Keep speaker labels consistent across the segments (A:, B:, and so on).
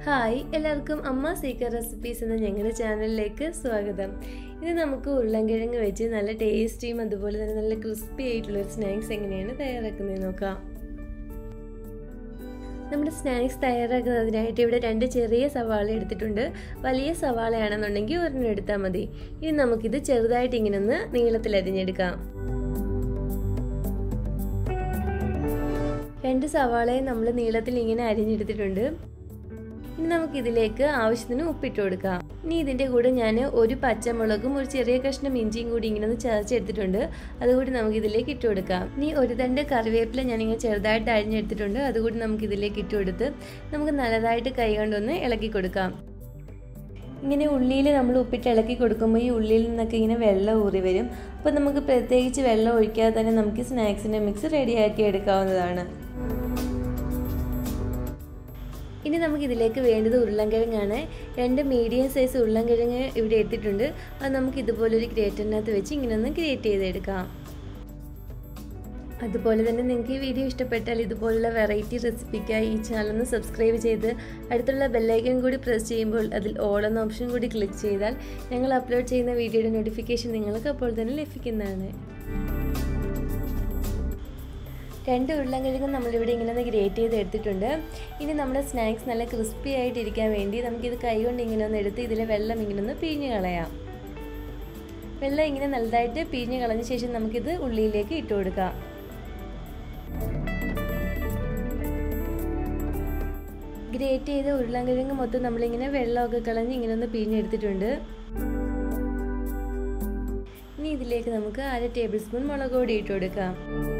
A: Hi എല്ലാവർക്കും അമ്മ secret recipes എന്ന ഞങ്ങളുടെ ചാനലിലേക്ക് സ്വാഗതം. ഇത് നമുക്ക് ഉരുളൻകിഴങ്ങ് വെച്ച് നല്ല ടേസ്റ്റിയും അതുപോലെ തന്നെ നല്ല ക്രിസ്പി ആയിട്ടുള്ളൊരു സ്നാക്സ് എങ്ങനെയാണ് തയ്യാറാക്കുന്നത് നോക്കാം. നമ്മുടെ സ്നാക്സ് തയ്യാറാക്കുന്നതിനായിട്ട് ഇവിടെ 2 ചെറിയ സവാള എടുത്തിട്ടുണ്ട്. വലിയ സവാളയാണെന്നുണ്ടെങ്കിൽ ഒരെണ്ണം എടുത്താൽ മതി. ഇനി നമുക്കിത് ചെറുതായിട്ട് ഇങ്ങനെ ഒന്ന് നീളത്തിൽ അരിഞ്ഞെടുക്കാം. 2 സവാളയും നമ്മൾ നീളത്തിൽ ഇങ്ങനെ അരിഞ്ഞെടുത്തിട്ടുണ്ട്. ഇനി നമുക്കിതിലേക്ക് ആവശ്യത്തിന് ഉപ്പിട്ട് കൊടുക്കാം. ഇനി ഇതിൻ്റെ കൂടെ ഞാൻ ഒരു പച്ചമുളകും ഒരു ചെറിയ കഷ്ണം ഇഞ്ചിയും കൂടി ഇങ്ങനെ ഒന്ന് ചതച്ചെടുത്തിട്ടുണ്ട്. അതുകൂടി നമുക്കിതിലേക്ക് ഇട്ട് കൊടുക്കാം. ഇനി ഒരു തണ്ട് കറിവേപ്പില ഞാനിങ്ങനെ ചെറുതായിട്ട് അരിഞ്ഞെടുത്തിട്ടുണ്ട്. അതുകൂടി നമുക്കിതിലേക്ക് ഇട്ട് കൊടുത്ത് നമുക്ക് നല്ലതായിട്ട് കൈ കൊണ്ടൊന്ന് ഇളക്കി കൊടുക്കാം. ഇങ്ങനെ ഉള്ളിയിൽ നമ്മൾ ഉപ്പിട്ട് ഇളക്കി കൊടുക്കുമ്പോൾ ഈ ഉള്ളിയിൽ നിന്നൊക്കെ ഇങ്ങനെ വെള്ളം ഊറി വരും. അപ്പോൾ നമുക്ക് പ്രത്യേകിച്ച് വെള്ളം ഒഴിക്കാതെ തന്നെ നമുക്ക് സ്നാക്സിൻ്റെ മിക്സ് റെഡിയാക്കി എടുക്കാവുന്നതാണ്. ഇനി നമുക്കിതിലേക്ക് വേണ്ടത് ഉരുളൻകിഴങ്ങാണ്. 2 മീഡിയം സൈസ് ഉരുളൻകിഴങ്ങ് ഇവിടെ എടുത്തിട്ടുണ്ട്. അത് നമുക്ക് ഇതുപോലൊരു ഗ്രേറ്ററിനകത്ത് വെച്ച് ഇങ്ങനെ ഒന്ന് ഗ്രേറ്റ് ചെയ്തെടുക്കാം. അതുപോലെ തന്നെ നിങ്ങൾക്ക് ഈ വീഡിയോ ഇഷ്ടപ്പെട്ടാൽ ഇതുപോലുള്ള വെറൈറ്റി റെസിപ്പിക്കായി ഈ ചാനൽ ഒന്ന് സബ്സ്ക്രൈബ് ചെയ്ത് അടുത്തുള്ള ബെല്ലൈക്കൺ കൂടി പ്രസ് ചെയ്യുമ്പോൾ അതിൽ ഓൾ എന്ന ഓപ്ഷൻ കൂടി ക്ലിക്ക് ചെയ്താൽ ഞങ്ങൾ അപ്ലോഡ് ചെയ്യുന്ന വീഡിയോയുടെ നോട്ടിഫിക്കേഷൻ നിങ്ങൾക്ക് അപ്പോൾ തന്നെ ലഭിക്കുന്നതാണ്. 2 ഉരുളൻകിഴങ്ങ് നമ്മളിവിടെ ഇങ്ങനെ ഒന്ന് ഗ്രേറ്റ് ചെയ്ത് എടുത്തിട്ടുണ്ട്. ഇനി നമ്മുടെ സ്നാക്സ് നല്ല ക്രിസ്പി ആയിട്ടിരിക്കാൻ വേണ്ടി നമുക്കിത് കൈകൊണ്ട് ഇങ്ങനെ ഒന്ന് എടുത്ത് ഇതിലെ വെള്ളം ഇങ്ങനെ ഒന്ന് പിഴിഞ്ഞ് കളയാം. വെള്ളം ഇങ്ങനെ നല്ലതായിട്ട് പിഴിഞ്ഞ് കളഞ്ഞ ശേഷം നമുക്കിത് ഉള്ളിയിലേക്ക് ഇട്ട് കൊടുക്കാം. ഗ്രേറ്റ് ചെയ്ത ഉരുളൻകിഴങ്ങ് മൊത്തം നമ്മളിങ്ങനെ വെള്ളമൊക്കെ കളഞ്ഞ് ഇങ്ങനെ ഒന്ന് പിഴിഞ്ഞെടുത്തിട്ടുണ്ട്. ഇനി ഇതിലേക്ക് നമുക്ക് 1/2 ടേബിൾ സ്പൂൺ മുളക് പൊടി ഇട്ട് കൊടുക്കാം.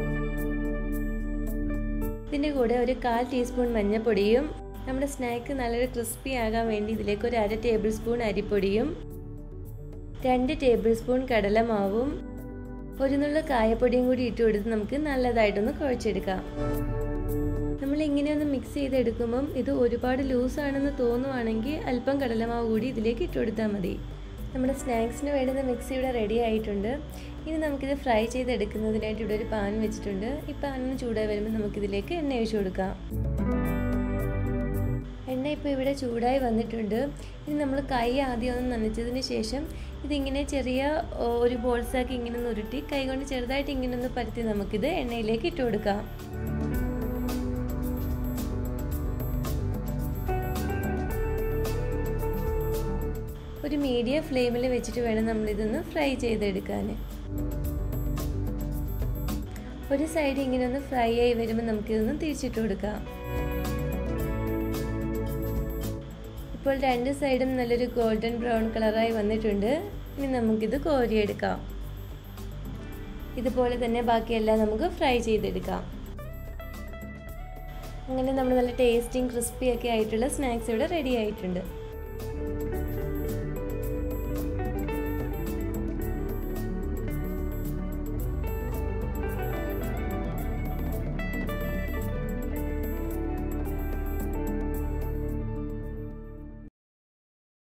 A: ഇതിൻ്റെ കൂടെ ഒരു 1/4 ടീസ്പൂൺ മഞ്ഞൾപ്പൊടിയും നമ്മുടെ സ്നാക്ക് നല്ലൊരു ക്രിസ്പി ആകാൻ വേണ്ടി ഇതിലേക്ക് ഒരു 1/2 ടേബിൾ സ്പൂൺ അരിപ്പൊടിയും 2 ടേബിൾ സ്പൂൺ കടലമാവും ഒരു നുള്ള കായപ്പൊടിയും കൂടി ഇട്ട് കൊടുത്ത് നമുക്ക് നല്ലതായിട്ടൊന്ന് കുഴച്ചെടുക്കാം. നമ്മൾ ഇങ്ങനെയൊന്ന് മിക്സ് ചെയ്തെടുക്കുമ്പം ഇത് ഒരുപാട് ലൂസാണെന്ന് തോന്നുവാണെങ്കിൽ അല്പം കടലമാവ് കൂടി ഇതിലേക്ക് ഇട്ട് കൊടുത്താൽ മതി. നമ്മുടെ സ്നാക്സിന് വേണ്ടുന്ന മിക്സ് ഇവിടെ റെഡി ആയിട്ടുണ്ട്. ഇനി നമുക്കിത് ഫ്രൈ ചെയ്തെടുക്കുന്നതിനായിട്ട് ഇവിടെ ഒരു പാൻ വെച്ചിട്ടുണ്ട്. ഈ പാനൊന്ന് ചൂടായി വരുമ്പോൾ നമുക്കിതിലേക്ക് എണ്ണ ഒഴിച്ചു കൊടുക്കാം. എണ്ണ ഇപ്പോൾ ഇവിടെ ചൂടായി വന്നിട്ടുണ്ട്. ഇനി നമ്മൾ കൈ ആദ്യം ഒന്ന് നനച്ചതിന് ശേഷം ഇതിങ്ങനെ ചെറിയ ഒരു ബോൾസാക്കി ഇങ്ങനെ ഒന്ന് ഉരുട്ടി കൈ കൊണ്ട് ചെറുതായിട്ട് ഇങ്ങനെ ഒന്ന് പരത്തി നമുക്കിത് എണ്ണയിലേക്ക് ഇട്ട് കൊടുക്കാം. ഒരു മീഡിയം ഫ്ലെയിമിൽ വെച്ചിട്ട് വേണം നമ്മളിതൊന്ന് ഫ്രൈ ചെയ്തെടുക്കാൻ. ഒരു സൈഡ് ഇങ്ങനെ ഒന്ന് ഫ്രൈ ആയി വരുമ്പോൾ നമുക്കിതൊന്ന് തിരിച്ചിട്ട് കൊടുക്കാം. ഇപ്പോൾ 2 സൈഡും നല്ലൊരു ഗോൾഡൻ ബ്രൗൺ കളറായി വന്നിട്ടുണ്ട്. ഇനി നമുക്കിത് കോരിയെടുക്കാം. ഇതുപോലെ തന്നെ ബാക്കിയെല്ലാം നമുക്ക് ഫ്രൈ ചെയ്തെടുക്കാം. അങ്ങനെ നമ്മൾ നല്ല ടേസ്റ്റിയും ക്രിസ്പി ഒക്കെ ആയിട്ടുള്ള സ്നാക്സ് ഇവിടെ റെഡി ആയിട്ടുണ്ട്.